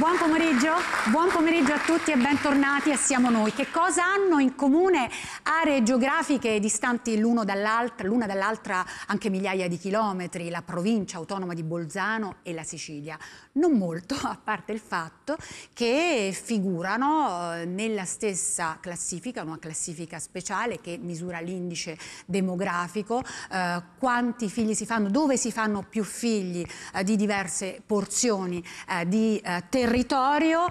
buon pomeriggio a tutti e bentornati a Siamo Noi. Che cosa hanno in comune aree geografiche distanti l'una dall'altra anche migliaia di chilometri, la provincia autonoma di Bolzano e la Sicilia? Non molto, a parte il fatto che figurano nella stessa classifica, una classifica speciale che misura l'indice demografico, quanti figli si fanno, dove si fanno più figli di diverse porzioni di territorio,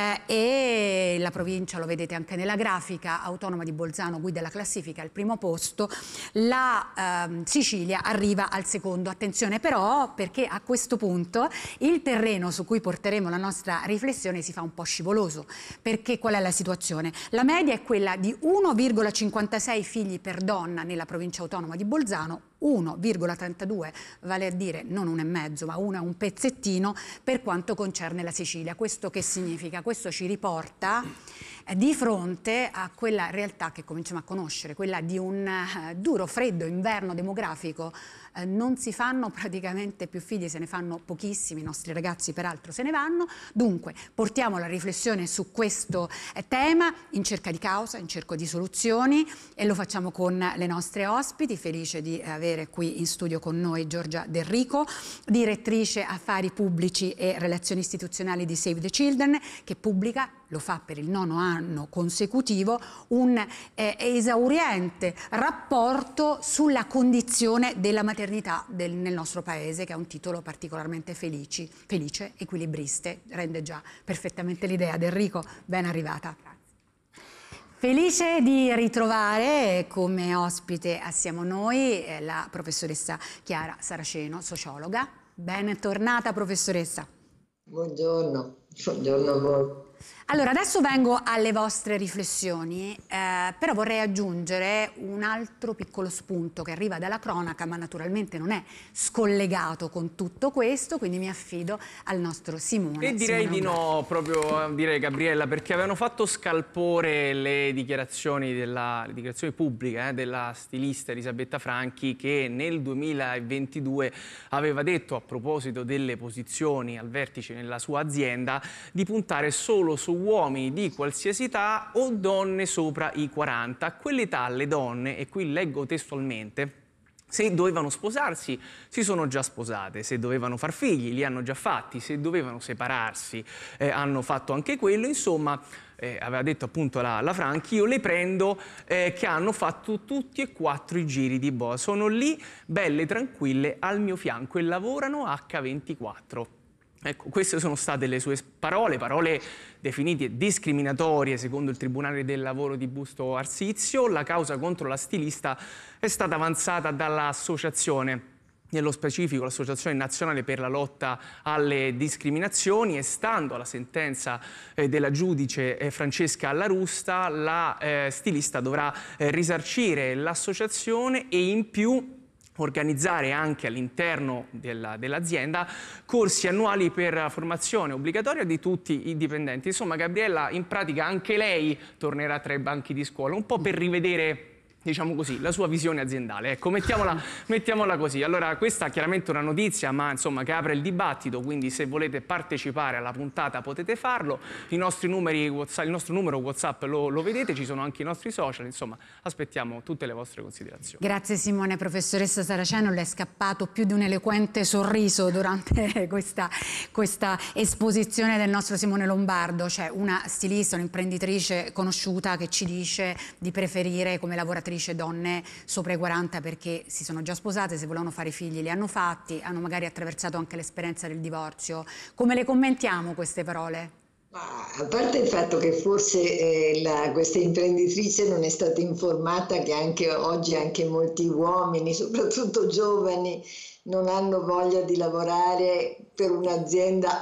e la provincia, lo vedete anche nella grafica, autonoma di Bolzano guida la classifica al primo posto, la Sicilia arriva al secondo. Attenzione però, perché a questo punto il terreno su cui porteremo la nostra riflessione si fa un po' scivoloso, perché qual è la situazione? La media è quella di 1,56 figli per donna nella provincia autonoma di Bolzano, 1,32, vale a dire non 1,5 ma un pezzettino per quanto concerne la Sicilia. Questo che significa? Questo ci riporta di fronte a quella realtà che cominciamo a conoscere, quella di un duro, freddo inverno demografico. Non si fanno praticamente più figli, se ne fanno pochissimi, i nostri ragazzi peraltro se ne vanno. Dunque portiamo la riflessione su questo tema in cerca di causa, in cerca di soluzioni, e lo facciamo con le nostre ospiti. Felice di avere qui in studio con noi Giorgia Del Rico, direttrice affari pubblici e relazioni istituzionali di Save the Children, che pubblica, lo fa per il 9º anno consecutivo, un esauriente rapporto sulla condizione della maternità nel nostro paese, che ha un titolo particolarmente felice, equilibriste, rende già perfettamente l'idea. Del Rico, ben arrivata. Felice di ritrovare come ospite a Siamo Noi la professoressa Chiara Saraceno, sociologa. Bentornata, professoressa. Buongiorno, buongiorno a voi. Allora, adesso vengo alle vostre riflessioni, però vorrei aggiungere un altro piccolo spunto che arriva dalla cronaca, ma naturalmente non è scollegato con tutto questo, quindi mi affido al nostro Simone. E direi di no, proprio direi Gabriella, perché avevano fatto scalpore le dichiarazioni pubbliche della stilista Elisabetta Franchi, che nel 2022 aveva detto, a proposito delle posizioni al vertice nella sua azienda, di puntare solo su uomini di qualsiasi età o donne sopra i 40. A quell'età le donne, e qui leggo testualmente, se dovevano sposarsi si sono già sposate, se dovevano far figli li hanno già fatti, se dovevano separarsi hanno fatto anche quello. Insomma, aveva detto appunto la Franchi, io le prendo che hanno fatto tutti e 4 i giri di boa, sono lì belle tranquille al mio fianco e lavorano H24. Ecco, queste sono state le sue parole definite discriminatorie secondo il Tribunale del Lavoro di Busto Arsizio. La causa contro la stilista è stata avanzata dall'associazione, nello specifico l'Associazione Nazionale per la Lotta alle Discriminazioni, e stando alla sentenza della giudice Francesca La Russa, la stilista dovrà risarcire l'associazione e in più organizzare anche all'interno dell'azienda corsi annuali per formazione obbligatoria di tutti i dipendenti. Insomma, Gabriella, in pratica anche lei tornerà tra i banchi di scuola, un po' per rivedere, diciamo così, la sua visione aziendale. Ecco, mettiamola così. Allora, questa è chiaramente una notizia, ma insomma che apre il dibattito, quindi se volete partecipare alla puntata potete farlo. Il nostro numero WhatsApp lo vedete, ci sono anche i nostri social, insomma, aspettiamo tutte le vostre considerazioni. Grazie Simone. Professoressa Saraceno, le è scappato più di un eloquente sorriso durante questa esposizione del nostro Simone Lombardo. C'è una stilista, un'imprenditrice conosciuta che ci dice di preferire come lavoratrice donne sopra i 40 perché si sono già sposate, se volevano fare figli li hanno fatti, hanno magari attraversato anche l'esperienza del divorzio. Come le commentiamo queste parole? A parte il fatto che forse questa imprenditrice non è stata informata che anche oggi anche molti uomini, soprattutto giovani, non hanno voglia di lavorare per un'azienda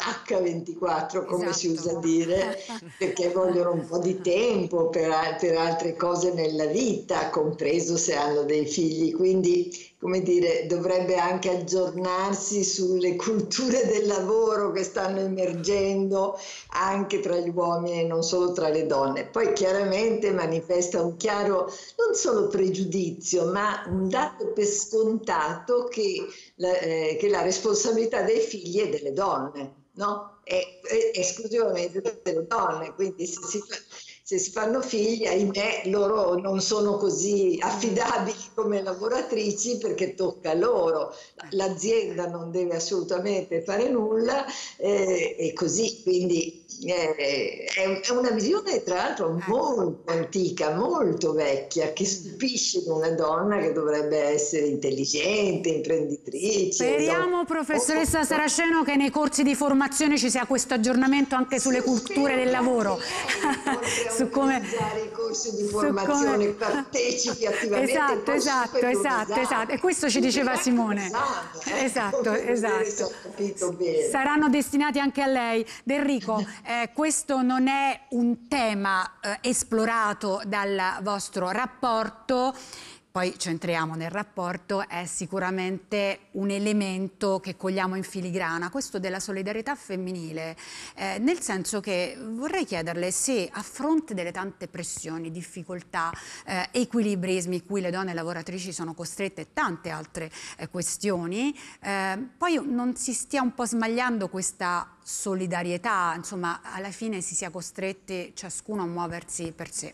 H24, come si usa dire, perché vogliono un po' di tempo per altre cose nella vita, compreso se hanno dei figli. Quindi, come dire, dovrebbe anche aggiornarsi sulle culture del lavoro che stanno emergendo anche tra gli uomini e non solo tra le donne. Poi chiaramente manifesta un chiaro, non solo pregiudizio, ma un dato per scontato che la responsabilità dei figli è delle donne. no? È esclusivamente delle donne, quindi se si fanno figli, ahimè, loro non sono così affidabili come lavoratrici perché tocca a loro. L'azienda non deve assolutamente fare nulla e così, quindi è una visione tra l'altro molto antica, molto vecchia, che stupisce in una donna che dovrebbe essere intelligente, imprenditrice. Speriamo, professoressa Saraceno, che nei corsi di formazione ci sia questo aggiornamento anche sulle culture del lavoro. Su come i corsi di formazione partecipi attivamente. Esatto. E questo ci diceva Simone. Esatto. Saranno destinati anche a lei. Enrico, questo non è un tema esplorato dal vostro rapporto. Poi ci entriamo nel rapporto, è sicuramente un elemento che cogliamo in filigrana, questo della solidarietà femminile, nel senso che vorrei chiederle se a fronte delle tante pressioni, difficoltà, equilibrismi cui le donne lavoratrici sono costrette e tante altre questioni, poi non si stia un po' smagliando questa solidarietà, insomma alla fine si sia costretti ciascuno a muoversi per sé.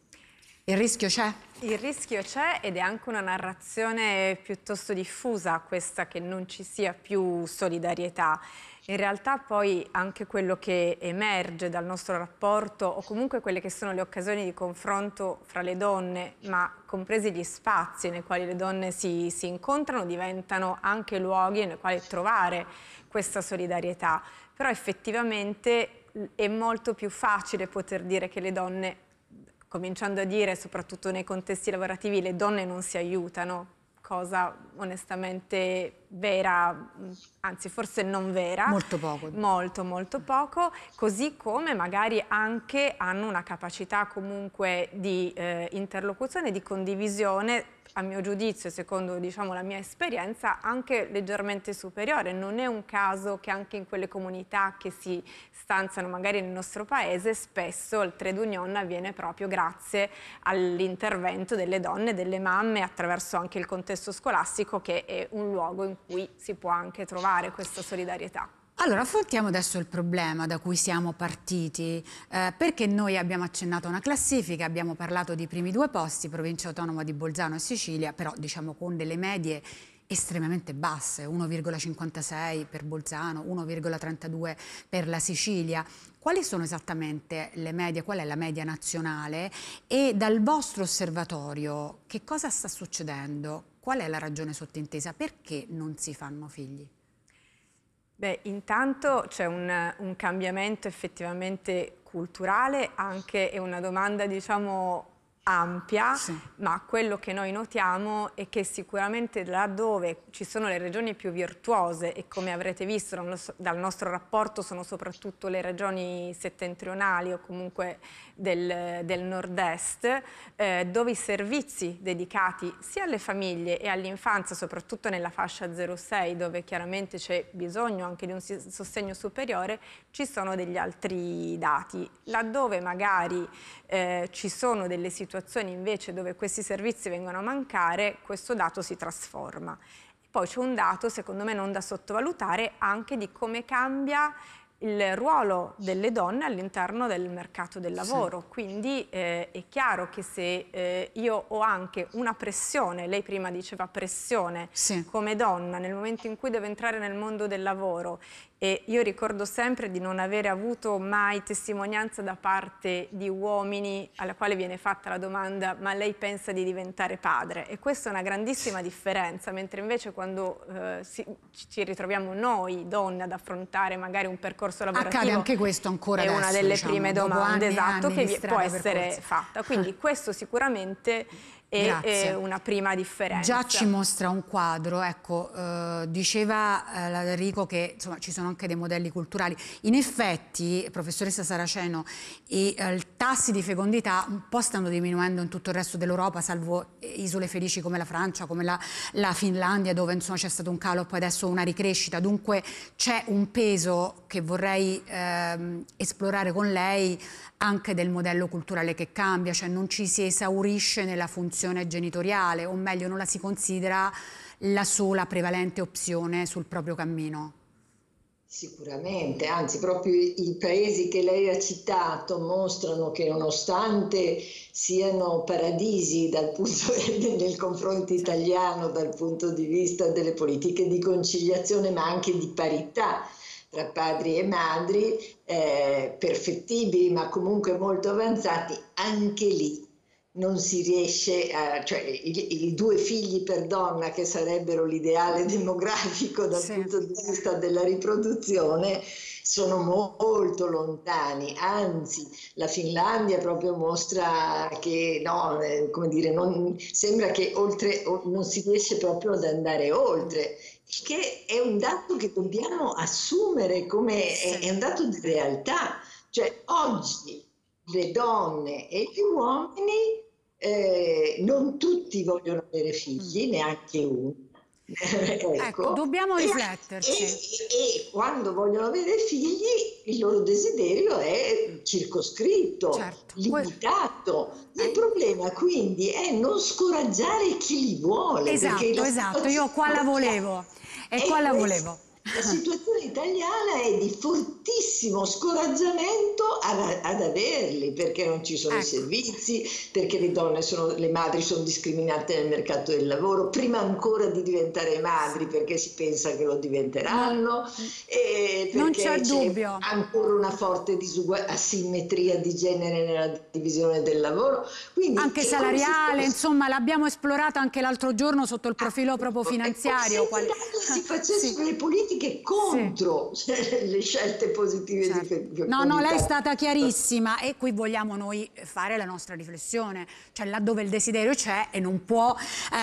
Il rischio c'è? Il rischio c'è ed è anche una narrazione piuttosto diffusa questa che non ci sia più solidarietà. In realtà poi anche quello che emerge dal nostro rapporto o comunque quelle che sono le occasioni di confronto fra le donne, ma compresi gli spazi nei quali le donne si incontrano, diventano anche luoghi nei quali trovare questa solidarietà. Però effettivamente è molto più facile poter dire che le donne, cominciando a dire, soprattutto nei contesti lavorativi, le donne non si aiutano, cosa onestamente vera, anzi forse non vera. Molto poco. Molto poco, così come magari anche hanno una capacità comunque di interlocuzione, di condivisione, a mio giudizio, secondo diciamo la mia esperienza, anche leggermente superiore. Non è un caso che anche in quelle comunità che si stanziano magari nel nostro paese, spesso il trade union avviene proprio grazie all'intervento delle donne, delle mamme, attraverso anche il contesto scolastico, che è un luogo in cui si può anche trovare questa solidarietà. Allora, affrontiamo adesso il problema da cui siamo partiti, perché noi abbiamo accennato a una classifica, abbiamo parlato di primi due posti, provincia autonoma di Bolzano e Sicilia, però diciamo con delle medie estremamente basse, 1,56 per Bolzano, 1,32 per la Sicilia. Quali sono esattamente le medie, qual è la media nazionale e dal vostro osservatorio che cosa sta succedendo? Qual è la ragione sottintesa? Perché non si fanno figli? Beh, intanto c'è un cambiamento effettivamente culturale, anche è una domanda diciamo ampia, sì. Ma quello che noi notiamo è che sicuramente laddove ci sono le regioni più virtuose, e come avrete visto dal nostro rapporto sono soprattutto le regioni settentrionali o comunque del nord-est, dove i servizi dedicati sia alle famiglie e all'infanzia, soprattutto nella fascia 0-6, dove chiaramente c'è bisogno anche di un sostegno superiore, ci sono degli altri dati. Laddove magari ci sono delle situazioni invece dove questi servizi vengono a mancare, questo dato si trasforma. E poi c'è un dato, secondo me, non da sottovalutare, anche di come cambia il ruolo delle donne all'interno del mercato del lavoro. Sì. Quindi è chiaro che se io ho anche una pressione, lei prima diceva pressione, sì, come donna nel momento in cui devo entrare nel mondo del lavoro, e io ricordo sempre di non avere avuto mai testimonianza da parte di uomini alla quale viene fatta la domanda: ma lei pensa di diventare padre? E questa è una grandissima differenza, mentre invece quando ci ritroviamo noi donne ad affrontare magari un percorso lavorativo, accade anche questo ancora è adesso, una delle diciamo, prime domande, esatto, che può essere percorsi fatta. Quindi questo sicuramente è una prima differenza. Già ci mostra un quadro, ecco, diceva Enrico che insomma ci sono anche dei modelli culturali. In effetti, professoressa Saraceno, i tassi di fecondità un po' stanno diminuendo in tutto il resto dell'Europa, salvo isole felici come la Francia, come la Finlandia, dove insomma c'è stato un calo e poi adesso una ricrescita. Dunque c'è un peso che vorrei esplorare con lei anche del modello culturale che cambia, cioè non ci si esaurisce nella funzione genitoriale, o meglio non la si considera la sola prevalente opzione sul proprio cammino. Sicuramente, anzi proprio i paesi che lei ha citato mostrano che nonostante siano paradisi nel confronto italiano dal punto di vista delle politiche di conciliazione ma anche di parità tra padri e madri, perfettibili ma comunque molto avanzati, anche lì non si riesce cioè i 2 figli per donna, che sarebbero l'ideale demografico dal punto di vista della riproduzione, sono molto lontani. Anzi, la Finlandia proprio mostra che no, come dire, sembra che non si riesce proprio ad andare oltre, che è un dato che dobbiamo assumere come è un dato di realtà. Cioè oggi le donne e gli uomini non tutti vogliono avere figli, neanche uno. Ecco, dobbiamo rifletterci. E quando vogliono avere figli, il loro desiderio è circoscritto, limitato. Il problema quindi è non scoraggiare chi li vuole. Esatto, io qua la volevo. La situazione italiana è di fortissimo scoraggiamento ad averli, perché non ci sono i servizi, perché le madri sono discriminate nel mercato del lavoro, prima ancora di diventare madri, perché si pensa che lo diventeranno, e non perché c'è dubbio. Ancora una forte asimmetria di genere nella divisione del lavoro. Quindi, anche salariale, insomma, l'abbiamo esplorata anche l'altro giorno sotto il profilo proprio finanziario. Si facessero le politiche contro le scelte positive di No, lei è stata chiarissima e qui vogliamo noi fare la nostra riflessione, cioè laddove il desiderio c'è e non può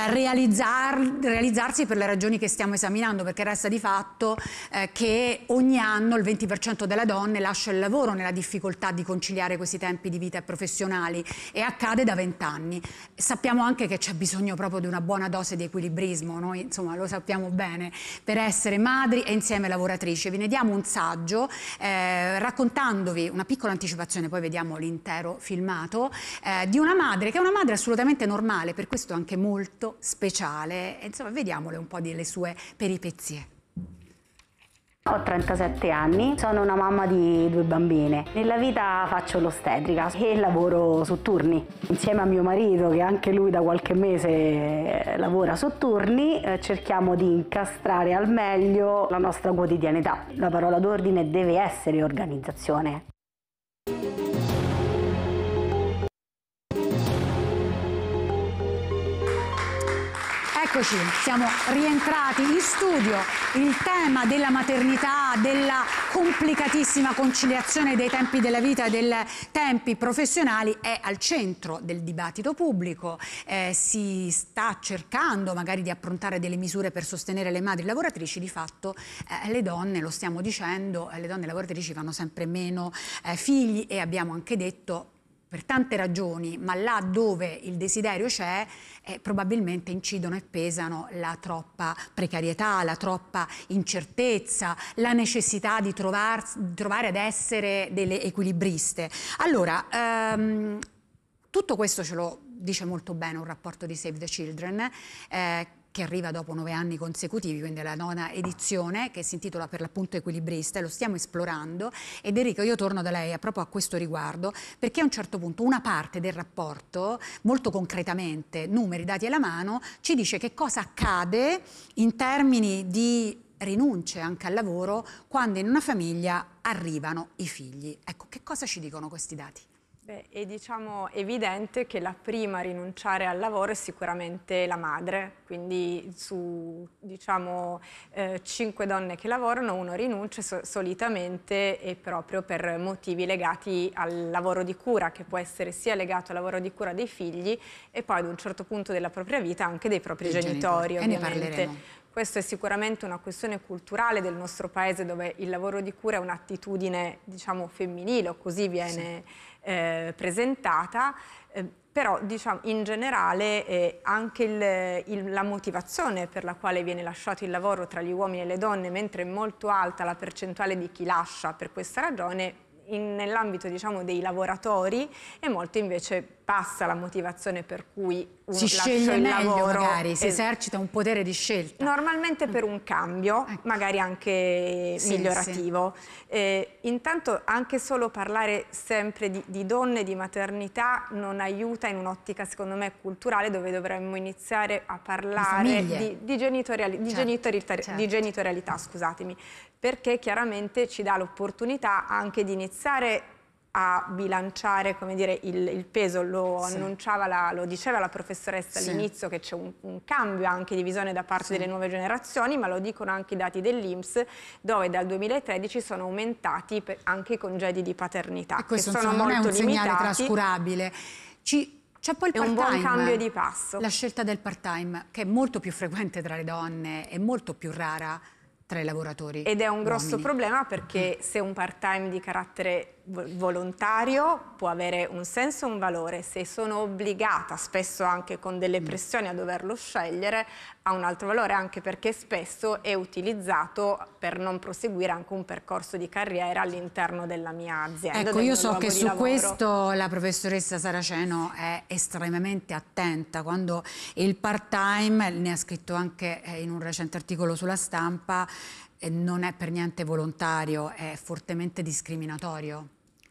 realizzarsi per le ragioni che stiamo esaminando, perché resta di fatto che ogni anno il 20% delle donne lascia il lavoro nella difficoltà di conciliare questi tempi di vita professionali, e accade da 20 anni. Sappiamo anche che c'è bisogno proprio di una buona dose di equilibrismo, noi insomma lo sappiamo bene, per essere madri e insieme lavoratrici. Vi ne diamo un saggio raccontandovi una piccola anticipazione, poi vediamo l'intero filmato, di una madre che è una madre assolutamente normale, per questo anche molto speciale. Insomma, vediamole un po' delle sue peripezie. Ho 37 anni, sono una mamma di 2 bambine. Nella vita faccio l'ostetrica e lavoro su turni. Insieme a mio marito, che anche lui da qualche mese lavora su turni, cerchiamo di incastrare al meglio la nostra quotidianità. La parola d'ordine deve essere organizzazione. Eccoci, siamo rientrati in studio. Il tema della maternità, della complicatissima conciliazione dei tempi della vita e dei tempi professionali è al centro del dibattito pubblico. Si sta cercando magari di approntare delle misure per sostenere le madri lavoratrici. Di fatto le donne, lo stiamo dicendo, le donne lavoratrici fanno sempre meno figli, e abbiamo anche detto per tante ragioni, ma là dove il desiderio c'è, probabilmente incidono e pesano la troppa precarietà, la troppa incertezza, la necessità di trovare ad essere delle equilibriste. Allora, tutto questo ce lo dice molto bene un rapporto di Save the Children, che arriva dopo 9 anni consecutivi, quindi la 9ª edizione, che si intitola per l'appunto Equilibrista, e lo stiamo esplorando. Ed Enrico, io torno da lei proprio a questo riguardo, perché a un certo punto una parte del rapporto, molto concretamente, numeri, dati alla mano, ci dice che cosa accade in termini di rinunce anche al lavoro quando in una famiglia arrivano i figli. Ecco, che cosa ci dicono questi dati? È diciamo evidente che la prima a rinunciare al lavoro è sicuramente la madre, quindi su diciamo 5 donne che lavorano, uno rinuncia, solitamente è proprio per motivi legati al lavoro di cura, che può essere sia legato al lavoro di cura dei figli e poi ad un certo punto della propria vita anche dei propri genitori, ovviamente. E ne parleremo. Questo è sicuramente una questione culturale del nostro paese, dove il lavoro di cura è un'attitudine, diciamo, femminile, o così viene presentata, però diciamo, in generale anche la motivazione per la quale viene lasciato il lavoro tra gli uomini e le donne, mentre è molto alta la percentuale di chi lascia per questa ragione, nell'ambito diciamo, dei lavoratori è molto invece passa la motivazione per cui uno si sceglie il meglio, lavoro, magari si esercita un potere di scelta. Normalmente per un cambio, magari anche migliorativo. Intanto anche solo parlare sempre di donne, di maternità non aiuta in un'ottica secondo me culturale, dove dovremmo iniziare a parlare di genitorialità, scusatemi, perché chiaramente ci dà l'opportunità anche di iniziare a bilanciare, come dire, il peso. Lo diceva la professoressa all'inizio, che c'è un cambio anche di visione da parte delle nuove generazioni, ma lo dicono anche i dati dell'INPS, dove dal 2013 sono aumentati anche i congedi di paternità, e questo che sono non molto è un segnale trascurabile. C'è poi il part-time, un buon cambio di passo. La scelta del part-time, che è molto più frequente tra le donne e molto più rara tra i lavoratori. Ed è un grosso uomini. problema, perché se un part-time di carattere volontario può avere un senso e un valore, se sono obbligata, spesso anche con delle pressioni, a doverlo scegliere, ha un altro valore, anche perché spesso è utilizzato per non proseguire anche un percorso di carriera all'interno della mia azienda. Ecco, io so che su questo la professoressa Saraceno è estremamente attenta. Quando il part-time, ne ha scritto anche in un recente articolo sulla Stampa, non è per niente volontario, è fortemente discriminatorio.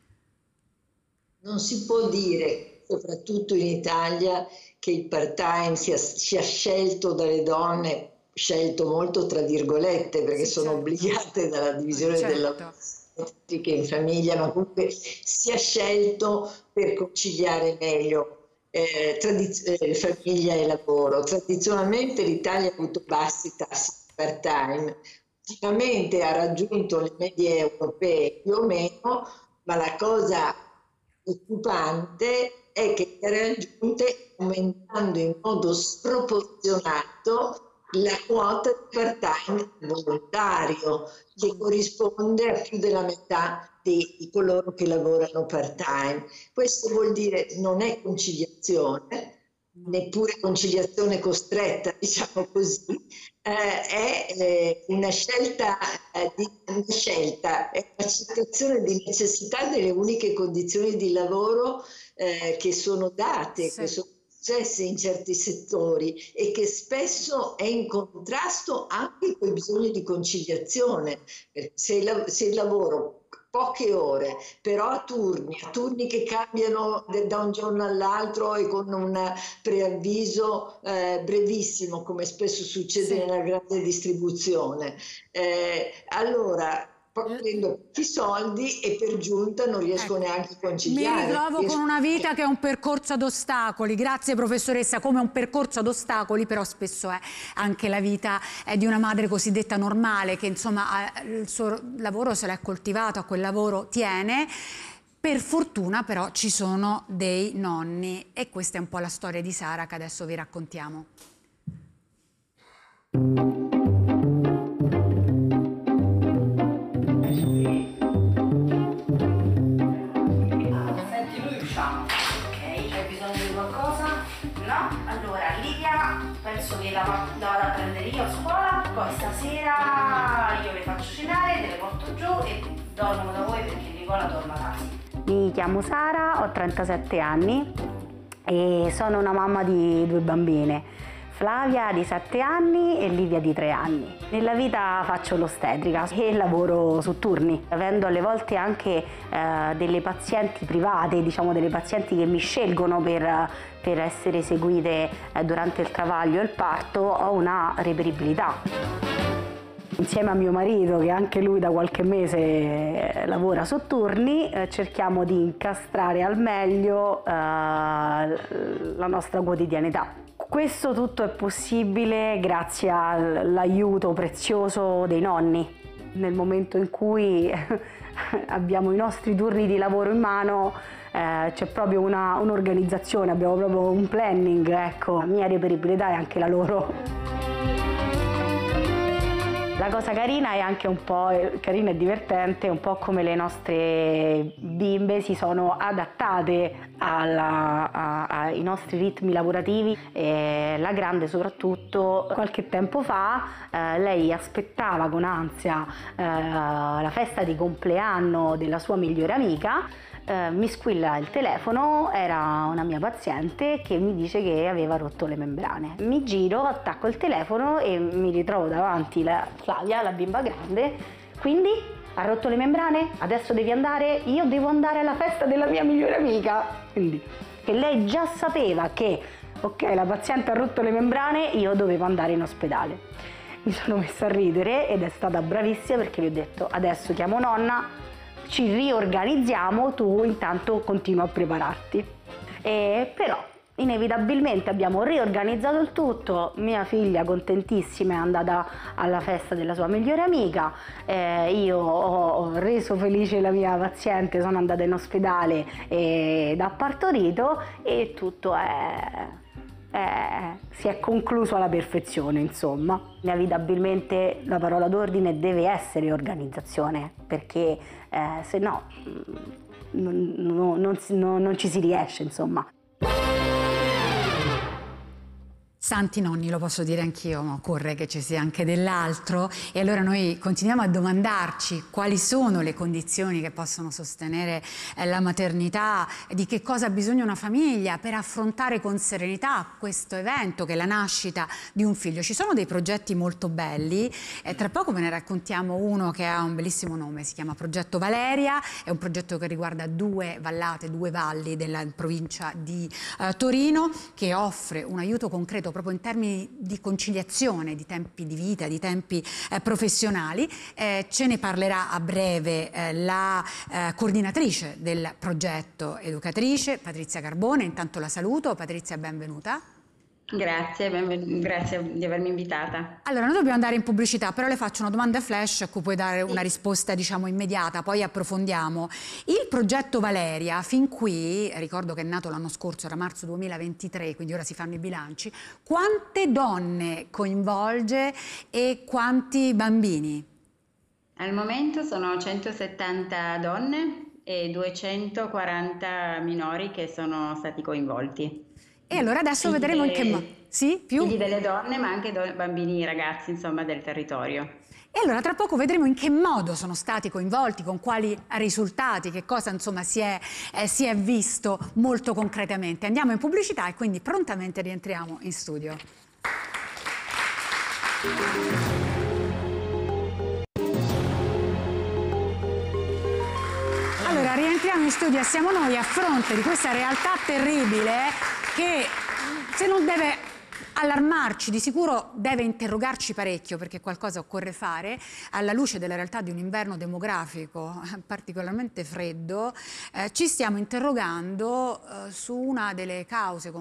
Non si può dire, soprattutto in Italia, che il part-time sia scelto dalle donne, scelto molto tra virgolette, perché sono obbligate dalla divisione del lavoro che in famiglia, ma comunque sia scelto per conciliare meglio famiglia e lavoro. Tradizionalmente l'Italia ha avuto bassi tassi di part-time. Ultimamente ha raggiunto le medie europee più o meno, ma la cosa preoccupante è che le ha raggiunte aumentando in modo sproporzionato la quota di part-time volontario, che corrisponde a più della metà di coloro che lavorano part-time. Questo vuol dire non è conciliazione, neppure conciliazione costretta, diciamo così, è una scelta, è un'accettazione di necessità delle uniche condizioni di lavoro che sono date, che sono successe in certi settori e che spesso è in contrasto anche con i bisogni di conciliazione. Se il lavoro poche ore, però a turni che cambiano da un giorno all'altro e con un preavviso brevissimo, come spesso succede nella grande distribuzione. Allora prendo pochi soldi e per giunta non riesco neanche a conciliare. Mi ritrovo con una vita che è un percorso ad ostacoli. Grazie professoressa, come un percorso ad ostacoli, però spesso è anche la vita di una madre cosiddetta normale, che insomma il suo lavoro se l'è coltivato, a quel lavoro tiene. Per fortuna però ci sono dei nonni, e questa è un po' la storia di Sara che adesso vi raccontiamo. Penso che la vado a prendere io a scuola, poi stasera io le faccio cenare, te le porto giù e dormo da voi perché Nicola torna tardi. Mi chiamo Sara, ho 37 anni e sono una mamma di 2 bambine. Flavia di 7 anni e Livia di 3 anni. Nella vita faccio l'ostetrica e lavoro su turni, avendo alle volte anche delle pazienti private, diciamo delle pazienti che mi scelgono per essere seguite durante il travaglio e il parto. Ho una reperibilità. Insieme a mio marito, che anche lui da qualche mese lavora su turni, cerchiamo di incastrare al meglio la nostra quotidianità. Questo tutto è possibile grazie all'aiuto prezioso dei nonni. Nel momento in cui abbiamo i nostri turni di lavoro in mano, c'è proprio un'organizzazione, abbiamo proprio un planning, ecco. La mia reperibilità è anche la loro. La cosa carina è anche un po', carina e divertente, un po' come le nostre bimbe si sono adattate ai nostri ritmi lavorativi. La grande soprattutto, qualche tempo fa, lei aspettava con ansia la festa di compleanno della sua migliore amica, mi squilla il telefono, era una mia paziente che mi dice che aveva rotto le membrane. Mi giro, attacco il telefono e mi ritrovo davanti la Flavia, la bimba grande. Quindi ha rotto le membrane? Adesso devi andare? Io devo andare alla festa della mia migliore amica. Quindi che lei già sapeva che ok, la paziente ha rotto le membrane, io dovevo andare in ospedale. Mi sono messa a ridere ed è stata bravissima perché gli ho detto adesso chiamo nonna, ci riorganizziamo, tu intanto continua a prepararti. Però inevitabilmente abbiamo riorganizzato il tutto, mia figlia contentissima è andata alla festa della sua migliore amica, io ho reso felice la mia paziente, sono andata in ospedale ed ha partorito e tutto si è concluso alla perfezione, insomma. Inevitabilmente la parola d'ordine deve essere organizzazione, perché se no non ci si riesce, insomma. Santi nonni, lo posso dire anch'io, ma occorre che ci sia anche dell'altro, e allora noi continuiamo a domandarci quali sono le condizioni che possono sostenere la maternità, di che cosa ha bisogno una famiglia per affrontare con serenità questo evento che è la nascita di un figlio. Ci sono dei progetti molto belli, tra poco ve ne raccontiamo uno che ha un bellissimo nome, si chiama Progetto Valeria, è un progetto che riguarda 2 vallate, 2 valli della provincia di Torino, che offre un aiuto concreto proprio in termini di conciliazione di tempi di vita, di tempi professionali. Ce ne parlerà a breve la coordinatrice del progetto educatrice, Patrizia Carbone. Intanto la saluto. Patrizia, benvenuta. Grazie, grazie di avermi invitata. Allora, noi dobbiamo andare in pubblicità, però le faccio una domanda flash a cui puoi dare una risposta, diciamo, immediata, poi approfondiamo. Il progetto Valeria, fin qui, ricordo che è nato l'anno scorso, era marzo 2023, quindi ora si fanno i bilanci, quante donne coinvolge e quanti bambini? Al momento sono 170 donne e 240 minori che sono stati coinvolti. E allora adesso vedremo in che modo. Sì, più? Figli delle donne, ma anche bambini, ragazzi, insomma, del territorio. E allora tra poco vedremo in che modo sono stati coinvolti, con quali risultati, che cosa insomma si è visto molto concretamente. Andiamo in pubblicità e quindi prontamente rientriamo in studio. Allora, rientriamo in studio e siamo noi a fronte di questa realtà terribile che, se non deve allarmarci, di sicuro deve interrogarci parecchio, perché qualcosa occorre fare alla luce della realtà di un inverno demografico particolarmente freddo. Ci stiamo interrogando su una delle cause,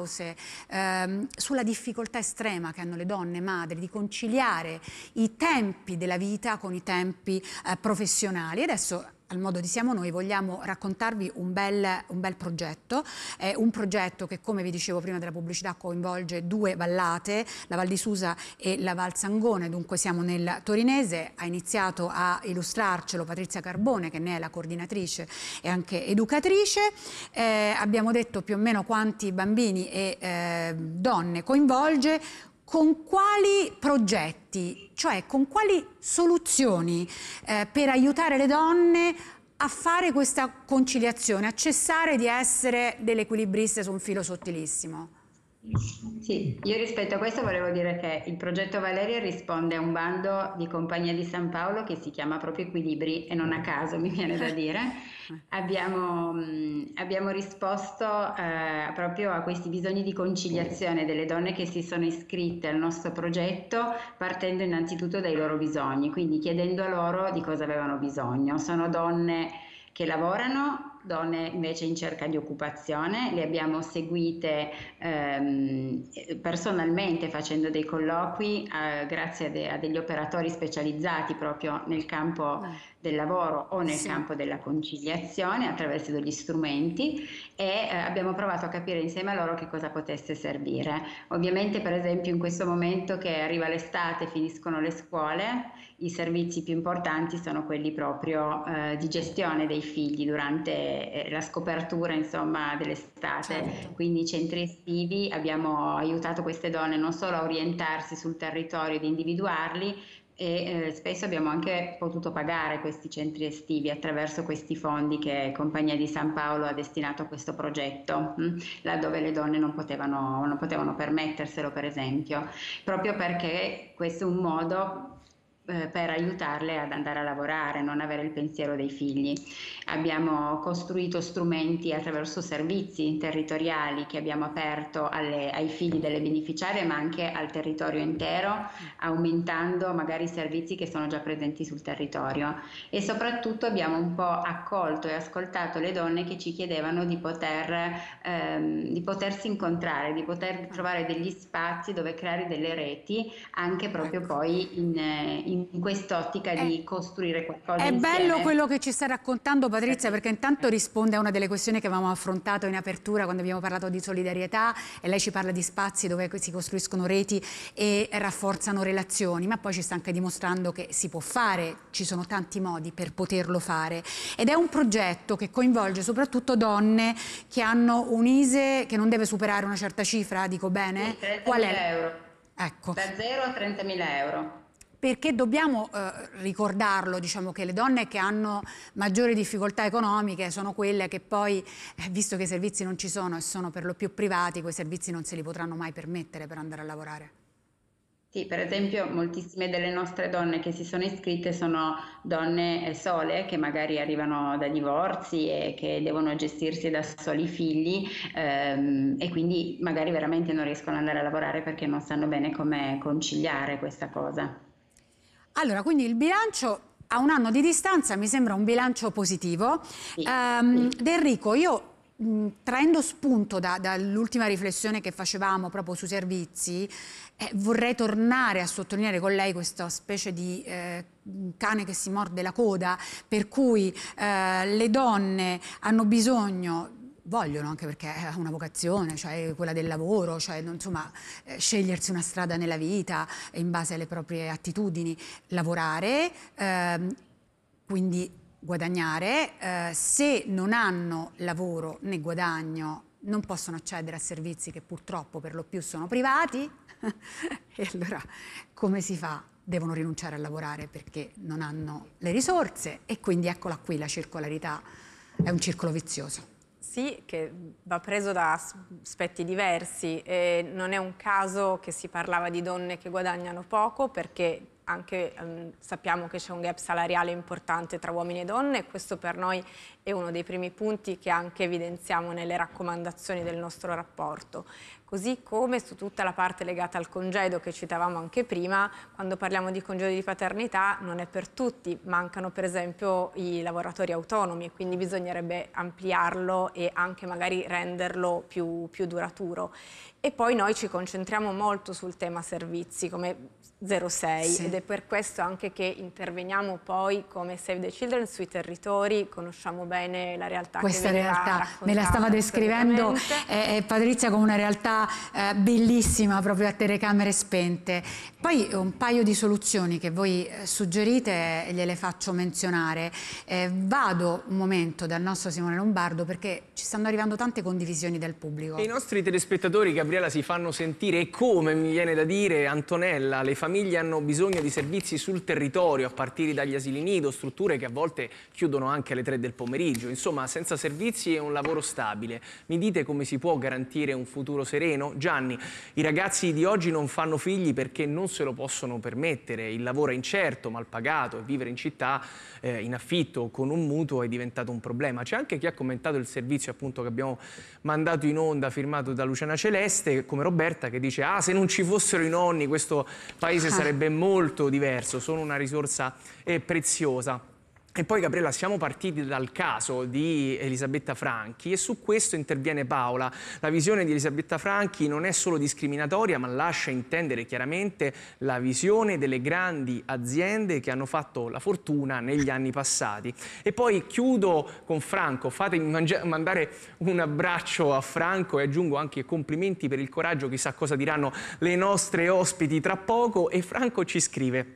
sulla difficoltà estrema che hanno le donne madri di conciliare i tempi della vita con i tempi professionali. Adesso, al modo di Siamo Noi, vogliamo raccontarvi un bel progetto. È un progetto che, come vi dicevo prima della pubblicità, coinvolge 2 vallate, la Val di Susa e la Val Sangone, dunque siamo nel torinese. Ha iniziato a illustrarcelo Patrizia Carbone, che ne è la coordinatrice e anche educatrice. Abbiamo detto più o meno quanti bambini e donne coinvolge. Con quali progetti, cioè con quali soluzioni per aiutare le donne a fare questa conciliazione, a cessare di essere delle equilibriste su un filo sottilissimo? Sì, io rispetto a questo volevo dire che il progetto Valeria risponde a un bando di Compagnia di San Paolo che si chiama proprio Equilibri, e non a caso, mi viene da dire. Abbiamo risposto proprio a questi bisogni di conciliazione delle donne che si sono iscritte al nostro progetto, partendo innanzitutto dai loro bisogni, quindi chiedendo a loro di cosa avevano bisogno. Sono donne che lavorano, donne invece in cerca di occupazione. Le abbiamo seguite personalmente, facendo dei colloqui grazie a degli operatori specializzati proprio nel campo del lavoro o nel campo della conciliazione, attraverso degli strumenti, e abbiamo provato a capire insieme a loro che cosa potesse servire. Ovviamente, per esempio, in questo momento che arriva l'estate, finiscono le scuole, i servizi più importanti sono quelli proprio di gestione dei figli durante la scopertura, insomma, dell'estate. Quindi i centri estivi, abbiamo aiutato queste donne non solo a orientarsi sul territorio, di individuarli, e spesso abbiamo anche potuto pagare questi centri estivi attraverso questi fondi che Compagnia di San Paolo ha destinato a questo progetto, laddove le donne non potevano permetterselo, per esempio, proprio perché questo è un modo per aiutarle ad andare a lavorare, non avere il pensiero dei figli. Abbiamo costruito strumenti attraverso servizi territoriali che abbiamo aperto ai figli delle beneficiarie, ma anche al territorio intero, aumentando magari i servizi che sono già presenti sul territorio, e soprattutto abbiamo un po' accolto e ascoltato le donne che ci chiedevano di potersi incontrare, di poter trovare degli spazi dove creare delle reti, anche proprio poi in quest'ottica di costruire qualcosa insieme. È bello quello che ci sta raccontando Patrizia, perché intanto risponde a una delle questioni che avevamo affrontato in apertura quando abbiamo parlato di solidarietà, e lei ci parla di spazi dove si costruiscono reti e rafforzano relazioni, ma poi ci sta anche dimostrando che si può fare, ci sono tanti modi per poterlo fare, ed è un progetto che coinvolge soprattutto donne che hanno un ISEE che non deve superare una certa cifra, dico bene? Sì, 30.000 Qual è? euro. Ecco. Da 0 a 30.000 euro. Perché dobbiamo ricordarlo, diciamo, che le donne che hanno maggiori difficoltà economiche sono quelle che poi, visto che i servizi non ci sono e sono per lo più privati, quei servizi non se li potranno mai permettere per andare a lavorare. Sì, per esempio moltissime delle nostre donne che si sono iscritte sono donne sole, che magari arrivano da divorzi e che devono gestirsi da soli i figli, e quindi magari veramente non riescono ad andare a lavorare perché non sanno bene come conciliare questa cosa. Allora, quindi il bilancio a un anno di distanza mi sembra un bilancio positivo. Sì. Enrico, io traendo spunto dall'ultima riflessione che facevamo proprio sui servizi, vorrei tornare a sottolineare con lei questa specie di cane che si morde la coda, per cui le donne hanno bisogno, vogliono, anche perché è una vocazione, cioè quella del lavoro, cioè insomma scegliersi una strada nella vita in base alle proprie attitudini, lavorare, quindi guadagnare, se non hanno lavoro né guadagno non possono accedere a servizi che purtroppo per lo più sono privati e allora come si fa? Devono rinunciare a lavorare perché non hanno le risorse, e quindi eccola qui la circolarità, è un circolo vizioso. Sì, che va preso da aspetti diversi, e non è un caso che si parlava di donne che guadagnano poco, perché anche sappiamo che c'è un gap salariale importante tra uomini e donne, e questo per noi è uno dei primi punti che anche evidenziamo nelle raccomandazioni del nostro rapporto. Così come su tutta la parte legata al congedo che citavamo anche prima, quando parliamo di congedo di paternità non è per tutti, mancano per esempio i lavoratori autonomi, quindi bisognerebbe ampliarlo e anche magari renderlo più duraturo. E poi noi ci concentriamo molto sul tema servizi come 06, sì. Ed è per questo anche che interveniamo poi come Save the Children sui territori, conosciamo bene la realtà. Questa realtà me la stava descrivendo Patrizia come una realtà bellissima, proprio a telecamere spente. Poi un paio di soluzioni che voi suggerite gliele faccio menzionare. Vado un momento dal nostro Simone Lombardo perché ci stanno arrivando tante condivisioni del pubblico. I nostri telespettatori, Gabriella, si fanno sentire, e come mi viene da dire Antonella, le famiglie hanno bisogno di servizi sul territorio, a partire dagli asili nido, strutture che a volte chiudono anche alle 3 del pomeriggio. Insomma, senza servizi e un lavoro stabile. Mi dite come si può garantire un futuro sereno? Gianni, i ragazzi di oggi non fanno figli perché non se lo possono permettere, il lavoro è incerto, mal pagato, e vivere in città in affitto con un mutuo è diventato un problema. C'è anche chi ha commentato il servizio appunto che abbiamo mandato in onda, firmato da Luciana Celeste, come Roberta, che dice: ah, se non ci fossero i nonni questo paese sarebbe molto diverso, sono una risorsa preziosa. E poi, Gabriella, siamo partiti dal caso di Elisabetta Franchi e su questo interviene Paola. La visione di Elisabetta Franchi non è solo discriminatoria, ma lascia intendere chiaramente la visione delle grandi aziende che hanno fatto la fortuna negli anni passati. E poi chiudo con Franco, fatemi mandare un abbraccio a Franco e aggiungo anche complimenti per il coraggio, chissà cosa diranno le nostre ospiti tra poco. E Franco ci scrive: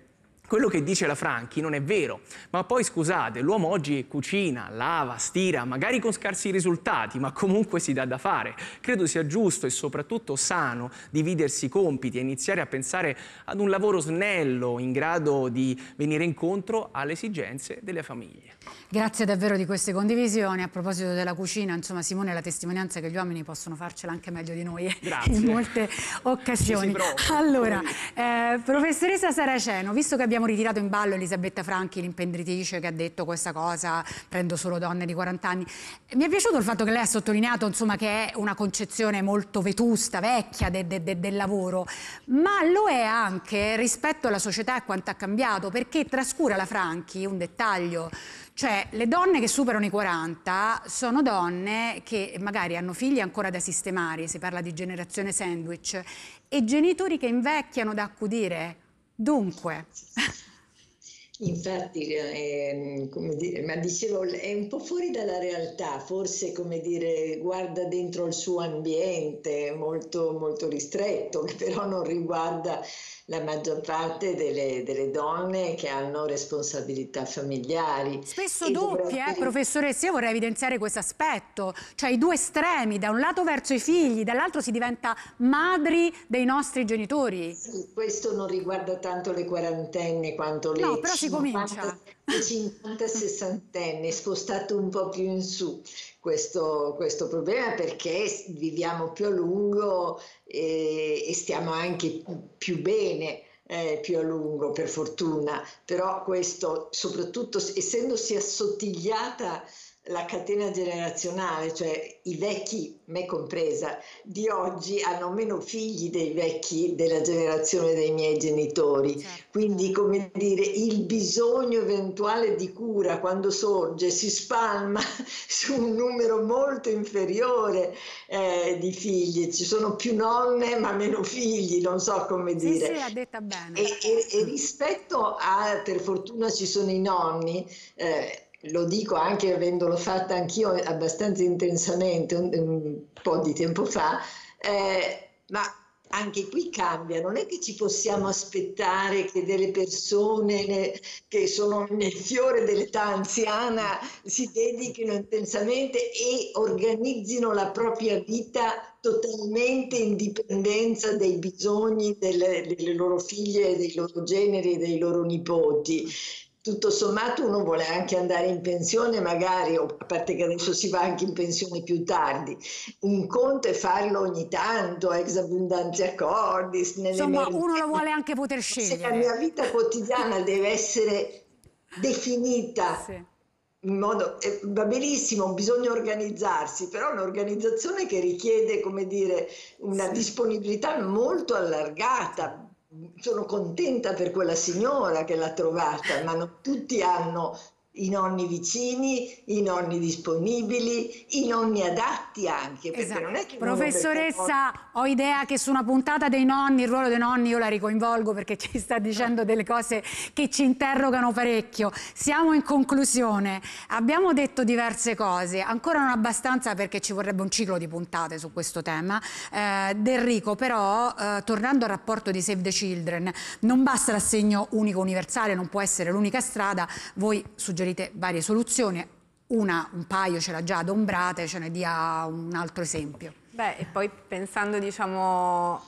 quello che dice la Franchi non è vero, ma poi scusate, l'uomo oggi cucina, lava, stira, magari con scarsi risultati, ma comunque si dà da fare. Credo sia giusto e soprattutto sano dividersi i compiti e iniziare a pensare ad un lavoro snello, in grado di venire incontro alle esigenze delle famiglie. Grazie davvero di queste condivisioni. A proposito della cucina, insomma, Simone è la testimonianza che gli uomini possono farcela anche meglio di noi in molte occasioni. Allora, professoressa Saraceno, visto che abbiamo ritirato in ballo Elisabetta Franchi, l'imprenditrice che ha detto questa cosa, prendo solo donne di 40 anni, mi è piaciuto il fatto che lei ha sottolineato, insomma, che è una concezione molto vetusta, vecchia del lavoro, ma lo è anche rispetto alla società e quanto ha cambiato, perché trascura la Franchi un dettaglio. Cioè, le donne che superano i 40 sono donne che magari hanno figli ancora da sistemare, si parla di generazione sandwich, e genitori che invecchiano da accudire. Dunque... Infatti, come dire, ma dicevo, è un po' fuori dalla realtà, forse, come dire, guarda dentro il suo ambiente molto, molto ristretto, che però non riguarda la maggior parte delle donne che hanno responsabilità familiari. Spesso doppie, professoressa, io vorrei evidenziare questo aspetto, cioè i due estremi, da un lato verso i figli, dall'altro si diventa madri dei nostri genitori. Sì, questo non riguarda tanto le quarantenni quanto le 50-60enni, spostato un po' più in su questo problema, perché viviamo più a lungo e stiamo anche più bene più a lungo, per fortuna, però questo, soprattutto essendosi assottigliata la catena generazionale, cioè i vecchi, me compresa, di oggi hanno meno figli dei vecchi della generazione dei miei genitori. Certo. Quindi, come dire, il bisogno eventuale di cura quando sorge si spalma su un numero molto inferiore di figli. Ci sono più nonne ma meno figli, non so come dire. Sì, ha detta bene. E rispetto a, per fortuna ci sono i nonni, lo dico anche avendolo fatta anch'io abbastanza intensamente un po' di tempo fa, ma anche qui cambia, non è che ci possiamo aspettare che delle persone che sono nel fiore dell'età anziana si dedichino intensamente e organizzino la propria vita totalmente in dipendenza dei bisogni delle loro figlie, dei loro generi e dei loro nipoti. Tutto sommato uno vuole anche andare in pensione magari, a parte che adesso si va anche in pensione più tardi. Un conto è farlo ogni tanto, ex abundantia cordis. Insomma, uno lo vuole anche poter scegliere. Se la mia vita quotidiana deve essere definita in modo... va benissimo, bisogna organizzarsi, però un'organizzazione che richiede, come dire, una disponibilità molto allargata. Sono contenta per quella signora che l'ha trovata, ma non tutti hanno i nonni vicini, i nonni disponibili, i nonni adatti anche. Perché non è che professoressa, ho idea che su una puntata dei nonni, il ruolo dei nonni io la ricoinvolgo perché ci sta dicendo delle cose che ci interrogano parecchio. Siamo in conclusione, abbiamo detto diverse cose, ancora non abbastanza perché ci vorrebbe un ciclo di puntate su questo tema. Enrico, però, tornando al rapporto di Save the Children, non basta l'assegno unico universale, non può essere l'unica strada, voi suggerite varie soluzioni, un paio ce l'ha già adombrate, ce ne dia un altro esempio. Beh, e poi pensando, diciamo,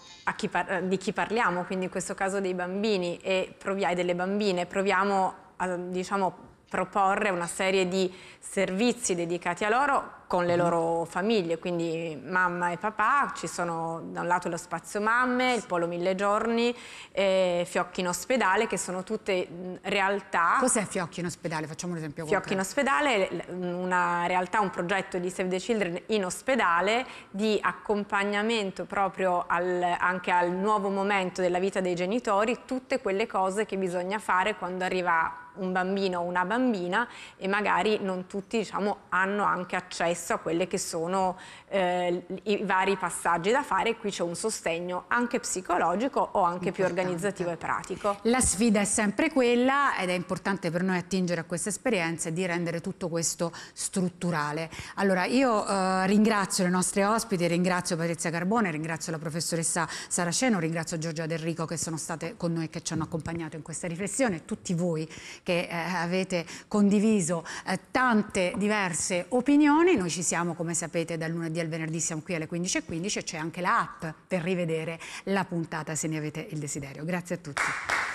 di chi parliamo, quindi in questo caso dei bambini e delle bambine, proviamo a, diciamo, proporre una serie di servizi dedicati a loro con le loro famiglie, quindi mamma e papà, ci sono da un lato lo spazio mamme, il polo 1000 giorni, Fiocchi in ospedale, che sono tutte realtà. Cos'è Fiocchi in ospedale? Facciamo un esempio concreto. Fiocchi in ospedale, una realtà, un progetto di Save the Children in ospedale di accompagnamento proprio anche al nuovo momento della vita dei genitori, tutte quelle cose che bisogna fare quando arriva un bambino o una bambina e magari non tutti, diciamo, hanno anche accesso accesso a quelli che sono i vari passaggi da fare. Qui c'è un sostegno anche psicologico o anche più organizzativo e pratico. La sfida è sempre quella, ed è importante per noi attingere a questa esperienza e di rendere tutto questo strutturale. Allora io ringrazio le nostre ospiti, ringrazio Patrizia Carbone, ringrazio la professoressa Saraceno, ringrazio Giorgia Del Rico che sono state con noi e che ci hanno accompagnato in questa riflessione, tutti voi che avete condiviso tante diverse opinioni. Noi ci siamo, come sapete, dal lunedì al venerdì, siamo qui alle 15:15 e c'è anche la app per rivedere la puntata se ne avete il desiderio. Grazie a tutti.